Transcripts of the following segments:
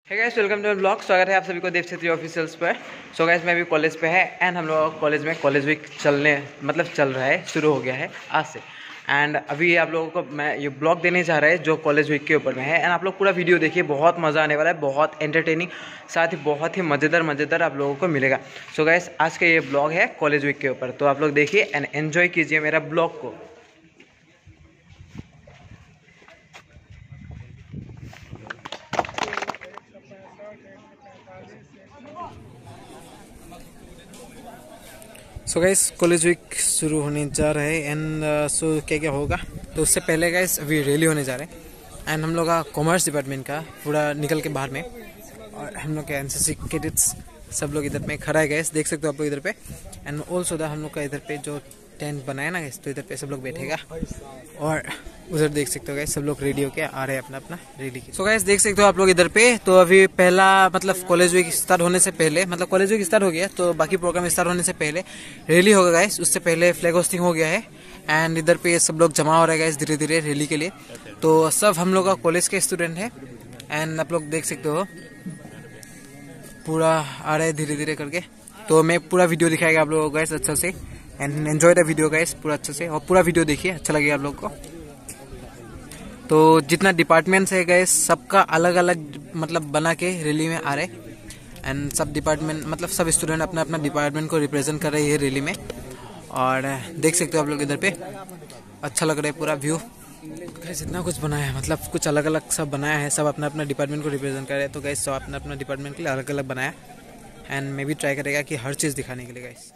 है guys, welcome to blog. स्वागत है आप सभी को देव क्षेत्रीय ऑफिशियल्स पर। सो गाइस, मैं अभी कॉलेज पे है एंड हम लोग कॉलेज में कॉलेज वीक चल रहा है, शुरू हो गया है आज से। एंड अभी आप लोगों को मैं ये ब्लॉग देने जा रहा है जो कॉलेज वीक के ऊपर में है। एंड आप लोग पूरा वीडियो देखिए, बहुत मज़ा आने वाला है, बहुत एंटरटेनिंग, साथ ही बहुत ही मज़ेदार आप लोगों को मिलेगा। सो गाइस, आज का ये ब्लॉग है कॉलेज वीक के ऊपर, तो आप लोग देखिए एंड एन्जॉय कीजिए मेरा ब्लॉग को। सो गाइस, कॉलेज वीक शुरू होने जा रहा है एंड सो क्या क्या होगा, तो उससे पहले गाइस अभी रैली होने जा रहे हैं। एंड हम लोग का कॉमर्स डिपार्टमेंट का पूरा निकल के बाहर में, और हम लोग के एनसीसी कैडेट्स सब लोग इधर में खड़ा है गाइस, देख सकते हो आप लोग इधर पे। एंड ऑल्सो हम लोग का इधर पे जो टेंट बनाया ना गाइस, तो इधर पे सब लोग बैठेगा, और उधर देख सकते हो गाइस सब लोग रेडी होके आ रहे हैं अपना रेडी की। सो गाइस, देख सकते हो आप लोग इधर पे, तो अभी पहला मतलब कॉलेज वीक स्टार्ट होने से पहले, मतलब कॉलेज वीक स्टार्ट हो गया तो बाकी प्रोग्राम स्टार्ट होने से पहले रैली होगा गाइस, उससे पहले फ्लैग होस्टिंग हो गया है। एंड इधर पे सब लोग जमा हो रहे हैं गाइस धीरे धीरे रैली के लिए। तो सब हम लोग का कॉलेज के स्टूडेंट है एंड आप लोग देख सकते हो पूरा आ रहे हैं धीरे धीरे करके। तो मैं पूरा वीडियो दिखाएगा आप लोगों को गाइस अच्छा से, and enjoy the video guys पूरा अच्छे से, और पूरा वीडियो देखिए, अच्छा लगेगा आप लोग को। तो जितना डिपार्टमेंट्स है गाइस, सबका अलग अलग मतलब बना के रैली में आ रहे, एंड सब डिपार्टमेंट मतलब सब स्टूडेंट अपना अपना डिपार्टमेंट को रिप्रेजेंट कर रहे हैं रैली में। और देख सकते हो आप लोग इधर पे, अच्छा लग रहा है पूरा व्यू गाइस। इतना कुछ बनाया है, मतलब कुछ अलग अलग सब बनाया है, सब अपना अपना डिपार्टमेंट को रिप्रेजेंट कर रहे हैं। तो गाइस सब अपना अपना डिपार्टमेंट के लिए अलग अलग बनाया, एंड मैं भी ट्राई करेगा कि हर चीज़ दिखाने के लिए गाइस।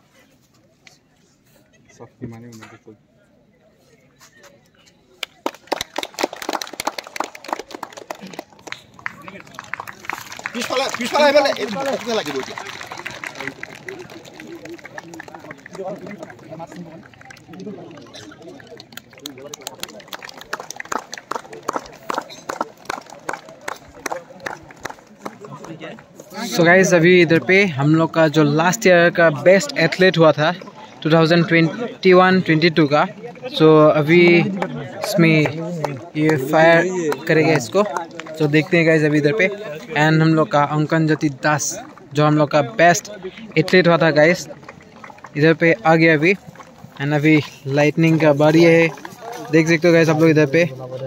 सो गाइस, अभी इधर पे हम लोग का जो लास्ट ईयर का बेस्ट एथलीट हुआ था 2021-22 का, सो अभी इसमें ये फायर करेगा इसको, तो देखते हैं गाइस अभी इधर पे। एंड हम लोग का अंकन ज्योति दास जो हम लोग का बेस्ट एथलीट हुआ था गाइस, इधर पे आ गया अभी। एंड अभी लाइटनिंग का बारी है, देख सकते हो गाइस आप लोग इधर पे।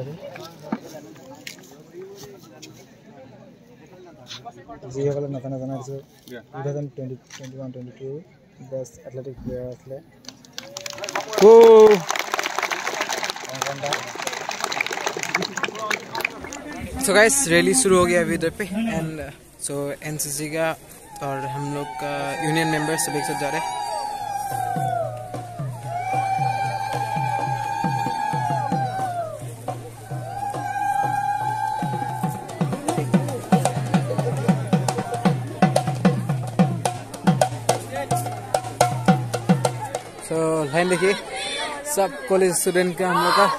सो गाइस, रैली शुरू हो गया अभी इधर पे, एंड सो एनसीसी का और हम लोग का यूनियन मेंबर सब एक साथ जा रहे हैं। तो लाइन देखिए, सब कॉलेज स्टूडेंट का हम लोग का।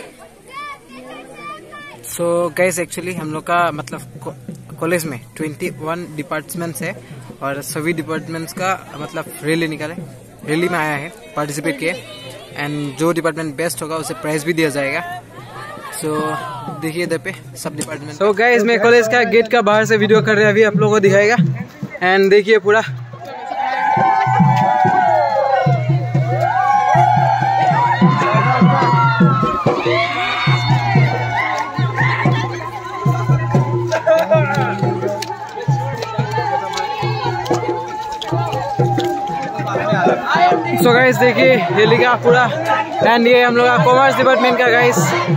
सो गाइस, एक्चुअली हम लोग का मतलब कॉलेज में 21 डिपार्टमेंट्स है, और सभी डिपार्टमेंट्स का मतलब रैली निकाले, रैली में आया है, पार्टिसिपेट किए। एंड जो डिपार्टमेंट बेस्ट होगा उसे प्राइज भी दिया जाएगा। सो देखिए इधर पे सब डिपार्टमेंट। सो गाइस, मैं कॉलेज का गेट का बाहर से वीडियो कर रहे हैं, अभी आप लोगों को दिखाएगा। एंड देखिए पूरा सो गाइस, देखिए रैली का पूरा। एंड ये हम लोग का कॉमर्स डिपार्टमेंट का गाइस।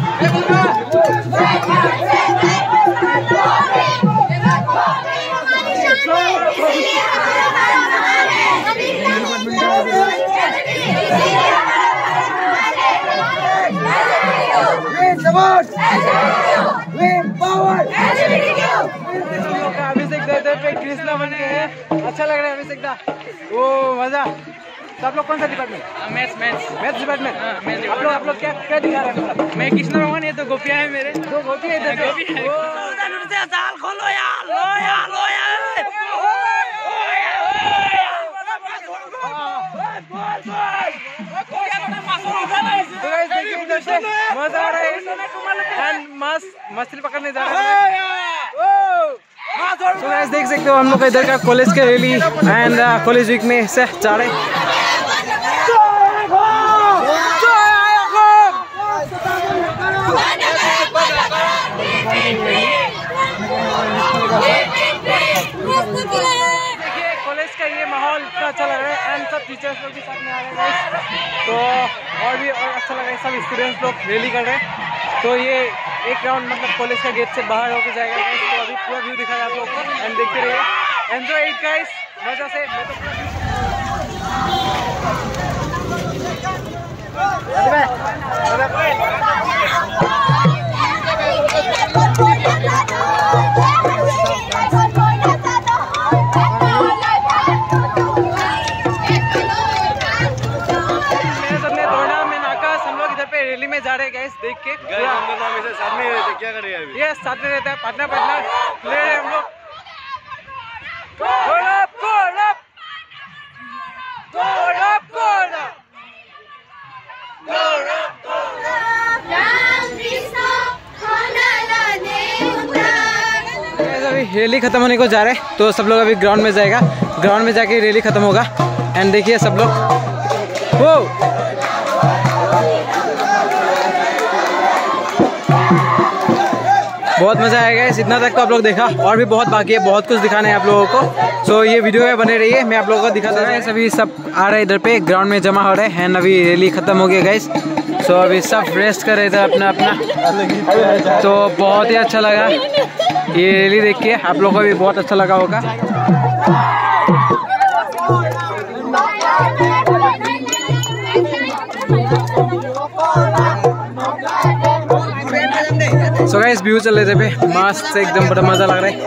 अभिषेक दा पे कृष्णा बन के है, अच्छा लग रहा है अभिषेक दा, वो मजा। तो आप लोग कौन सा डिपार्टमेंट? Maths department. आप लोग क्या दिखा रहे हैं? मतलब मैं कृष्ण भगवान, ये तो गोपियां है मेरे, दो गोपियां इधर पे। खोलो यार, लो यार, लो यार। मजा आ रहा है, मछली पकड़ने जा रहे हैं। तो गाइस देख सकते हो हम लोग इधर का कॉलेज के रैली एंड कॉलेज वीक में से जा रहे। देखिए कॉलेज का ये माहौल इतना अच्छा लग रहा है एंड सब टीचर्स लोग भी साथ में आ रहे हैं तो और भी और अच्छा लग रहा है। सब स्टूडेंट्स लोग रैली कर रहे हैं तो ये एक राउंड मतलब कॉलेज का गेट से बाहर होकर जाएगा गाइस। तो अभी पूरा व्यू दिखाएगा आप लोग को एंड देखते रहिए, एंजॉय इट गाइस, मजा से। रैली में जा रहे हैं गाइस, देख के हम लोग हमेशा साथ में रहते हैं। क्या कर रहे हैं अभी? ये साथ में रहता है, पार्टनर ले रहे हैं हम लोग। अभी रैली खत्म होने को जा रहे हैं तो सब लोग अभी ग्राउंड में जाएगा, ग्राउंड में जाके रैली खत्म होगा एंड देखिए सब लोग वो बहुत मजा आएगा। इतना तक तो आप लोग देखा, और भी बहुत बाकी है, बहुत कुछ दिखाना है आप लोगों को। सो ये वीडियो में बने रहिए, मैं आप लोगों को दिखाता हूँ। अभी सब आ रहे हैं इधर पे ग्राउंड में जमा हो रहे हैं एंड अभी रैली खत्म हो गई गाइस। सो अभी सब रेस्ट कर रहे थे अपना अपना, तो बहुत ही अच्छा लगा ये रैली देख के। आप लोगों को भी बहुत अच्छा लगा होगा। सो गाइस व्यू चल रहे थे पे मस्त से, एकदम बड़ा मजा लग रहा है।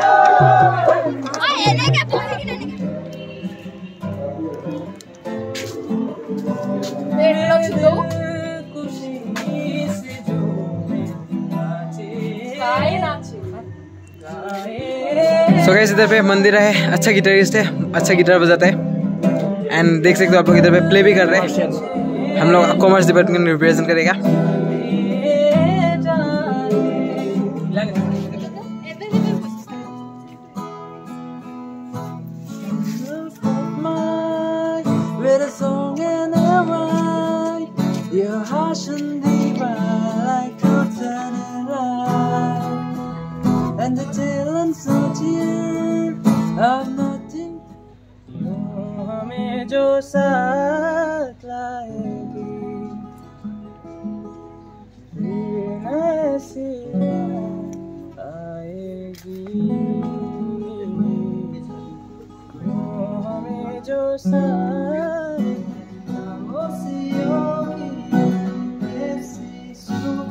सो गाइस इधर पे मंदिर है, अच्छा गिटारिस्ट है, अच्छा गिटार बजाता है एंड देख सकते हो आप लोग इधर पे प्ले भी कर रहे हैं। हम लोग कॉमर्स डिपार्टमेंट रिप्रेजेंट करेगा। हमें जो साथ लाएगी आएगी, हमें जो साथ खामोशियों की ऐसी सुन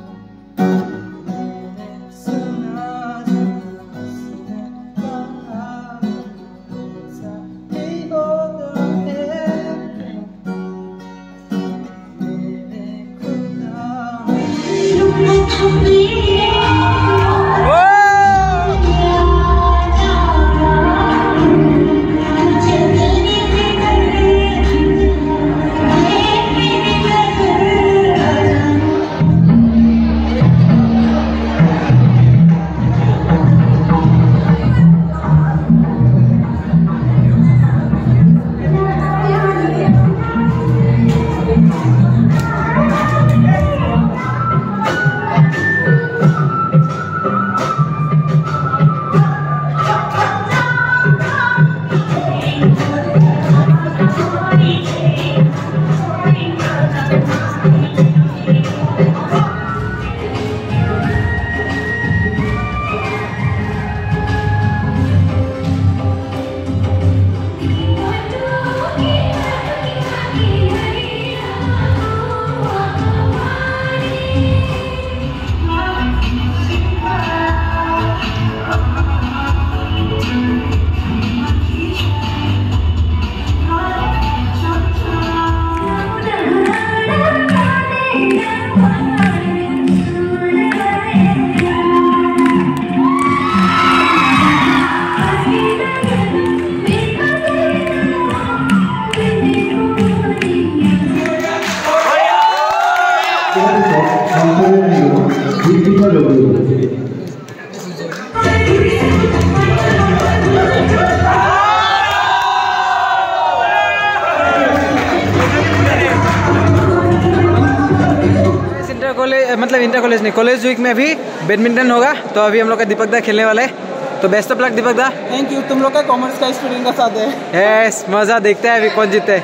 मतलब इंटर कॉलेज नहीं, कॉलेज वीक में भी बैडमिंटन होगा। तो अभी हम लोग का दीपक दा खेलने वाले हैं, तो best of luck Deepak da. Thank you. तुम लोग का कॉमर्स का स्टूडेंट का साथ है। यस, मज़ा देखते हैं अभी कौन जीते।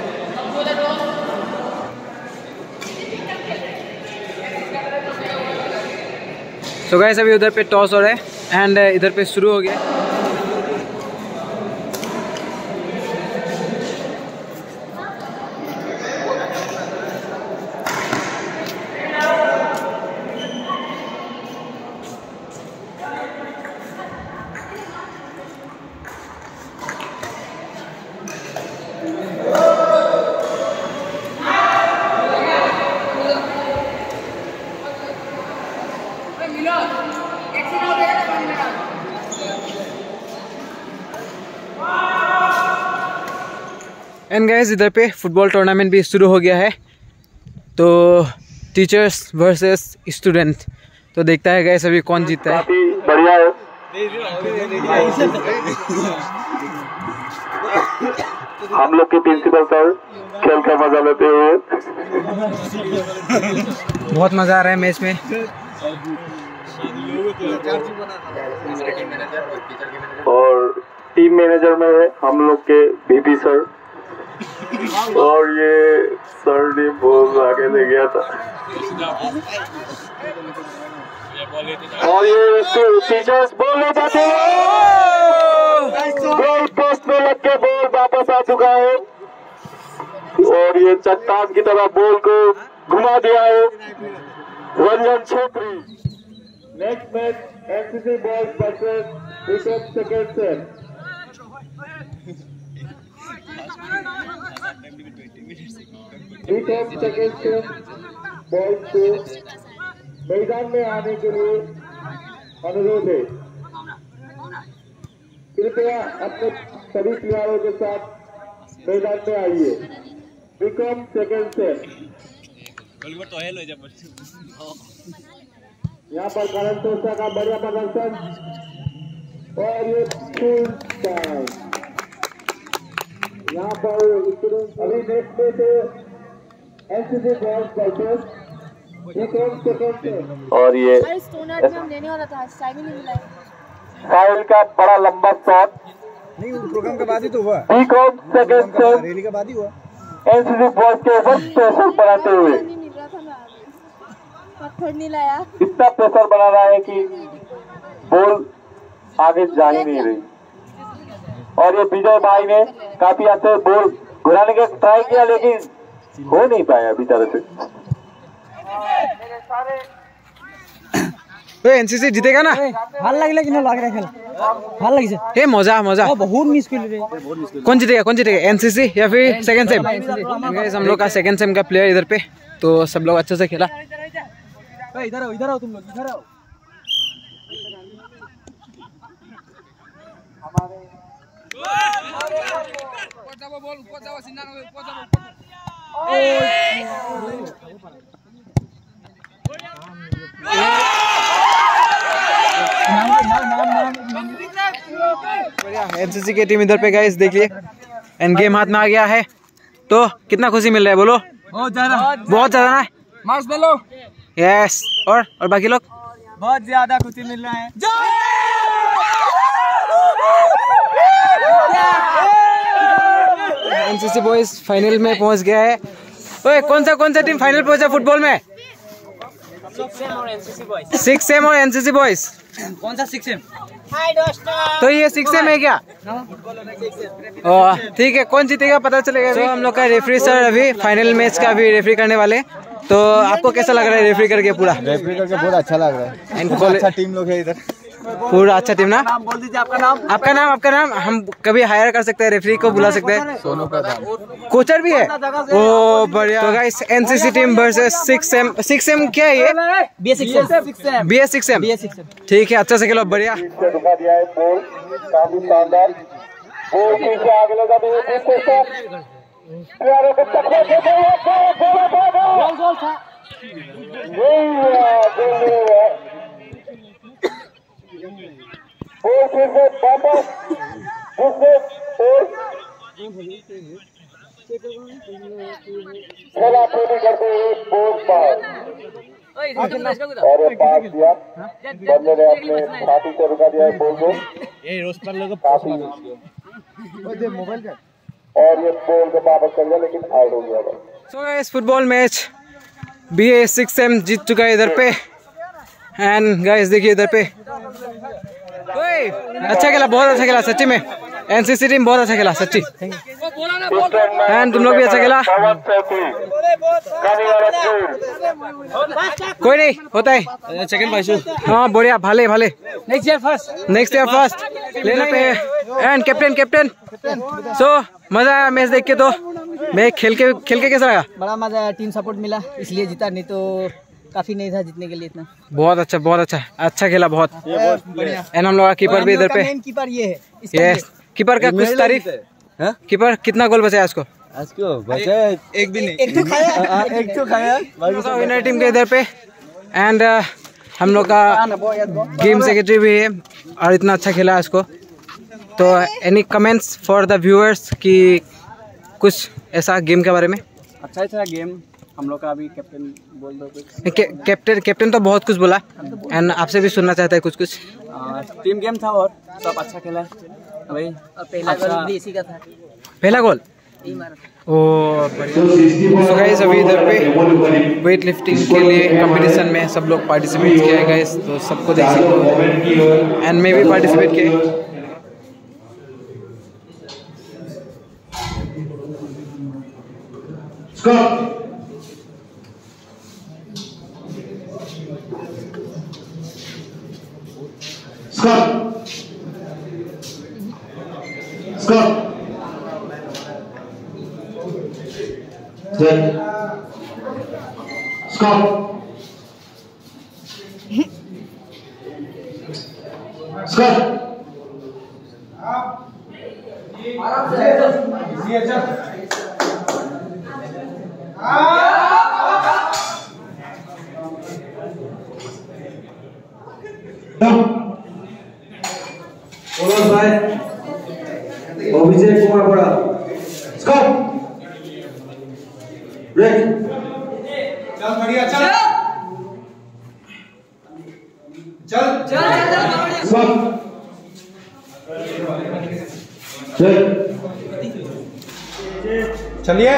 तो गाइस अभी उधर पे टॉस हो रहा है एंड इधर पे शुरू हो गया। एंड गाइस इधर पे फुटबॉल टूर्नामेंट भी शुरू हो गया है, तो टीचर्स वर्सेस स्टूडेंट। तो देखता है गाइस अभी कौन जीतता है। बढ़िया है। हम लोग के प्रिंसिपल सर खेल का मजा लेते हुए बहुत मजा आ रहा है मैच में। और टीम मैनेजर में है हम लोग के बीपी सर, और ये सर ने बॉल आगे ले गया था, और ये टीचर्स बॉल ले जाते हैं, गोल पोस्ट में लग के बॉल वापस आ चुका है, और ये चट्टान की तरह बॉल को घुमा दिया है Ranjan Chhetri. Next match NCC boys versus wicket second set. Wicket second set boys को मैदान में आने के लिए अनुरोध है। कृपया अपने सभी प्लेयरों के साथ मैदान में आइए। Vikram second set. यहाँ पर करण सोसा का बढ़िया प्रदर्शन, और ये फुल टाइम। यहाँ पर अभी नेक्स्ट में से NCC boys versus Vikram second set. और ये देने वाला था, टाइम ही नहीं मिला। साहिल का बड़ा लंबा शॉट, नहीं प्रोग्राम के बाद ही तो हुआ, विक्रम सेकंड सेट रैली के बाद ही हुआ। एनसीसी बॉयज के ऊपर प्रेशर बनाते हुए नहीं लाया, इतना प्रेशर बना रहा है कि बॉल आगे जा ही नहीं रही, और ये विजय भाई ने काफी अच्छे बॉल घुराने का ट्राई किया, लेकिन हो नहीं पाया अभी तरह से। तो एनसीसी जीतेगा ना? ভাল লাগিলে কিনো লাগ রে খেল ভাল লাগিছে ए मजा मजा। बहुत मुश्किल रे। कौन जीतेगा एनसीसी या फिर सेकंड सेम? गाइस हम लोग का सेकंड सेम का प्लेयर इधर पे, तो सब लोग अच्छे से खेला। इधर आओ तुम लोग, इधर आओ। एनसीसी की टीम इधर पे गाइस देखिए, एंड गेम हाथ में आ गया है, तो कितना खुशी मिल रहा है बोलो? बहुत ज्यादा ना? मार्क्स बेलो। यस, और बाकी लोग बहुत ज्यादा खुशी मिल रहा है। एनसीसी बॉयज फाइनल में पहुंच गया है। ओए कौन सा टीम फाइनल पहुंचा फुटबॉल में? 6 सेम और एनसीसी बॉयज। कौन सा 6 एम? तो ये 6 सेम है क्या? ठीक है, कौन जीतेगा पता चलेगा। तो हम लोग का रेफरी सर अभी फाइनल मैच का भी रेफरी करने वाले, तो आपको कैसा लग रहा है रेफरी करके? रेफरी करके बहुत अच्छा लग रहा है। अच्छा टीम लोग है इधर, पूरा अच्छा टीम ना। नाम बोल दीजिए, आपका नाम। आपका नाम हम कभी हायर कर सकते हैं, रेफरी को बुला सकते हैं। सोनू प्रधान। कोचर भी है। ओ बढ़िया। तो guys NCC team versus 6 sem क्या है ये? BS 6 sem. ठीक है, अच्छा से खेलो, बढ़िया। रुका दिया है बॉल, काफी शानदार बॉल पीछे आगे लगा दिया प्लेयरों को टक्कर देते हुए गोल था। बॉल फिर से वापस खेला खेली करते हुए बॉल पार। और ये पास दिया, बंदे ने अपने साथी को रुका दिया है बॉल को। और ये बॉल को वापस कर दिया लेकिन आउट हो गया। So guys football match BA6M जीत चुका है इधर पे। एंड गाइस देखिए इधर पे ओए अच्छा खेला, बहुत अच्छा खेला सच्ची में। NCC टीम बहुत अच्छा खेला सच्ची। एंड तुम लोग भी अच्छा खेला। कोई नहीं होता है। सेकंड भाई हाँ बढ़िया, भाले भाले। नेक्स्ट ईयर फर्स्ट लेना पे। एंड कैप्टन सो मजा आया मैच देख के। तो मैं खेल के कैसा लगा? बड़ा मजा आया, टीम सपोर्ट मिला इसलिए जीता, नहीं तो काफी नहीं था जीतने के लिए इतना। बहुत अच्छा खेला बहुत। एंड हम लोग का कीपर भी इधर पे। मेन कीपर ये है। यस कीपर का कुछ तारीफ। कीपर कितना गोल बचा उसको? एक भी नहीं, एक तो खाया विनर टीम के इधर पे। एंड हम लोग का गेम सेक्रेटरी भी है और इतना अच्छा खेला इसको। तो any comments for the viewers कि कुछ ऐसा गेम के बारे में? अच्छा ही था गेम, हम लोग का भी कैप्टन बोल दो कुछ। कैप्टन तो बहुत कुछ बोला एंड आपसे भी सुनना चाहता है कुछ। टीम गेम था और सब अच्छा खेला भाई। और पहला गोल भी इसी का था। पहला गोल ओ सो गाइस अभी इधर पे वेट लिफ्टिंग के लिए कंपटीशन में सब लोग पार्टिसिपेट किया है गाइस, तो सबको देख सकते हो। एंड मैं भी पार्टिसिपेट किया। अभिषेक कुमार बड़ा स्कॉट ब्रेक चल बढ़िया चल स्कॉट चल चलिए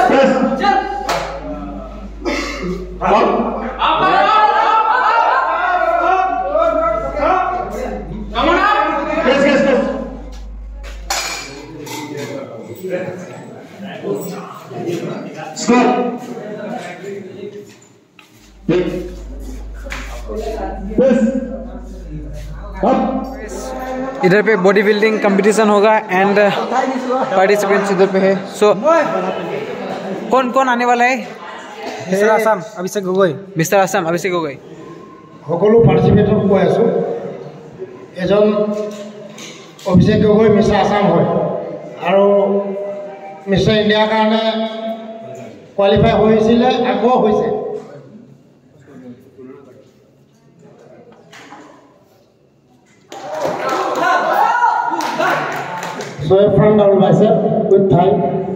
इधर पे बॉडी बिल्डिंग कंपटीशन होगा एंड पार्टिसिपेंट्स इधर पे है। सो कौन आने वाला है? मिस्टर आसाम अभिषेक गगৈ। मिस्टर आसाम अभिषेक गगৈ। সকলো পাৰ্টিচিপেণ্টক কৈ আছোঁ, এজন অভিষেক গগৈ মিষ্টাৰ আসাম হয় আৰু মিষ্টাৰ ইণ্ডিয়াৰ কাৰণে কোৱালিফাই হৈছিলে, আকৌ হৈছে। So a front double bicep with thigh.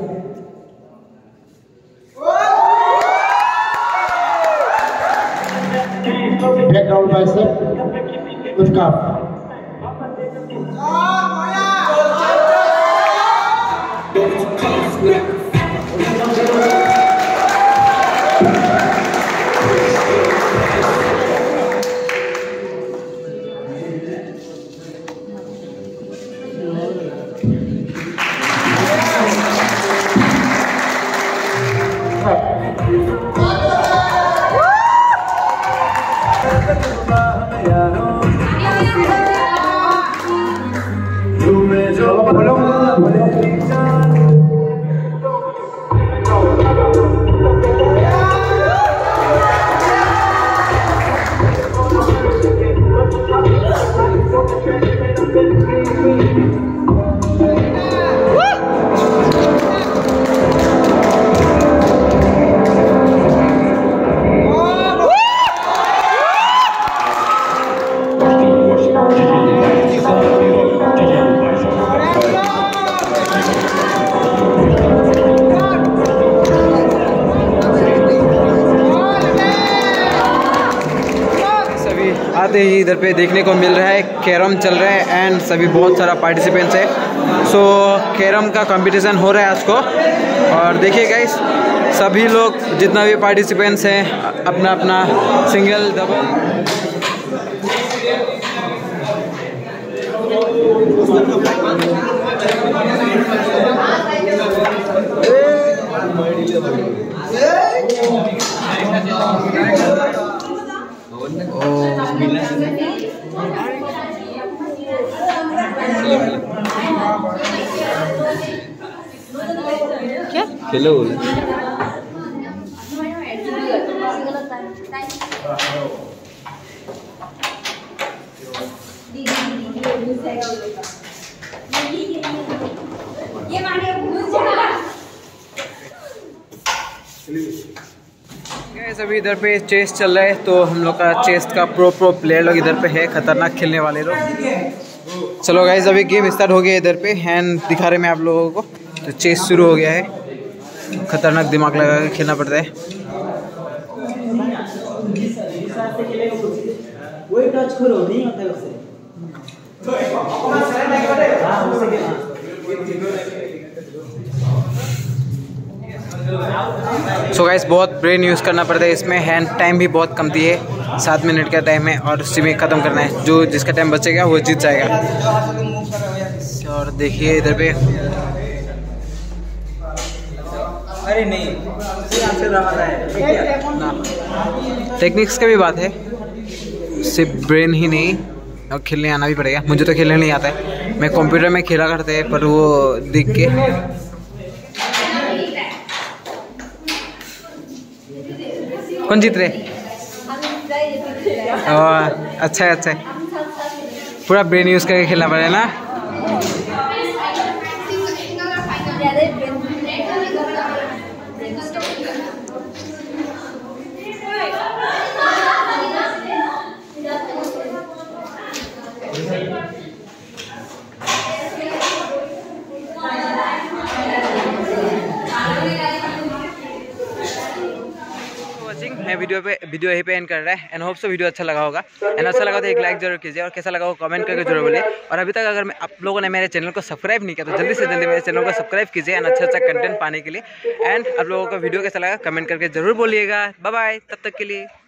Back double bicep with calf. ही इधर पे देखने को मिल रहा है कैरम चल रहा है एंड सभी बहुत सारा पार्टिसिपेंट्स है। सो कैरम का कंपटीशन हो रहा है आज को। और देखिए गाइस, सभी लोग जितना भी पार्टिसिपेंट्स हैं अपना अपना सिंगल डबल क्या खेलो अभी इधर पे चेस चल रहा है, तो हम लोग का चेस का प्रो प्लेयर लोग इधर पे है, खतरनाक खेलने वाले लोग। चलो गाइस, अभी गेम स्टार्ट हो गया इधर पे, हैंड दिखा रहे मैं आप लोगों को। तो चेस शुरू हो गया है, खतरनाक दिमाग लगा के खेलना पड़ता है। सो गाइस, बहुत ब्रेन यूज़ करना पड़ता है इसमें, हैंड टाइम भी बहुत कमती है, 7 मिनट का टाइम है और उसी में ख़त्म करना है। जो जिसका टाइम बचेगा वो जीत जाएगा। और देखिए इधर पे, अरे नहीं टेक्निक्स का भी बात है, सिर्फ ब्रेन ही नहीं और खेलने आना भी पड़ेगा। मुझे तो खेलने नहीं आता है, मैं कंप्यूटर में खेला करते हैं, पर वो देख के। कौन जीत रहे? अच्छा है, अच्छा है, पूरा ब्रेन यूज़ करके खेलना पड़ेगा ना। मैं वीडियो यहीं पे एंड कर रहा है एंड होप सो वीडियो अच्छा लगा होगा। एंड अच्छा लगा तो एक लाइक जरूर कीजिए और कैसा लगा वो कमेंट करके जरूर बोलिए। और अभी तक अगर आप लोगों ने मेरे चैनल को सब्सक्राइब नहीं किया तो जल्दी से जल्दी मेरे चैनल को सब्सक्राइब कीजिए एंड अच्छा कंटेंट पाने के लिए। एंड आप लोगों को वीडियो कैसा लगा कमेंट करके जरूर बोलिएगा। बाय बाय, तब तक के लिए।